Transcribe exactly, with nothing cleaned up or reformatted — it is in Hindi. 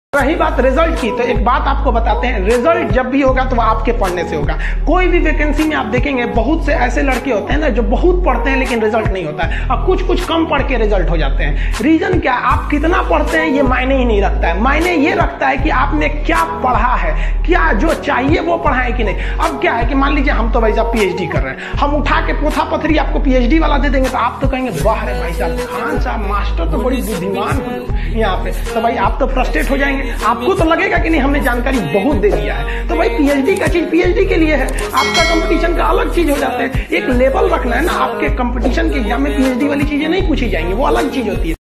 रही बात रिजल्ट की, तो एक बात आपको बताते हैं, रिजल्ट जब भी होगा तो वो आपके पढ़ने से होगा। कोई भी वैकेंसी में आप देखेंगे बहुत से ऐसे लड़के होते हैं ना जो बहुत पढ़ते हैं लेकिन रिजल्ट नहीं होता है, और कुछ कुछ कम पढ़ के रिजल्ट हो जाते हैं। रीजन क्या, आप कितना पढ़ते हैं ये मायने ही नहीं रखता है, मायने ये रखता है कि आपने क्या पढ़ा है, क्या जो चाहिए वो पढ़ा है कि नहीं। अब क्या है कि मान लीजिए हम तो भाई साहब पीएचडी कर रहे हैं, हम उठा के पोथा पथरी आपको पीएचडी वाला दे देंगे तो आप तो कहेंगे वाह रे भाई साहब, खान साहब मास्टर तो बड़ी बुद्धिमान हो यहाँ पे, तो भाई आप तो फ्रस्ट्रेट हो जाएंगे। आपको तो लगेगा कि नहीं हमने जानकारी बहुत दे दिया है। तो भाई पीएचडी का चीज पीएचडी के लिए है, आपका कंपटीशन का अलग चीज हो जाता है। एक लेवल रखना है ना, आपके कंपटीशन के एग्जाम में पीएचडी वाली चीजें नहीं पूछी जाएंगी, वो अलग चीज होती है।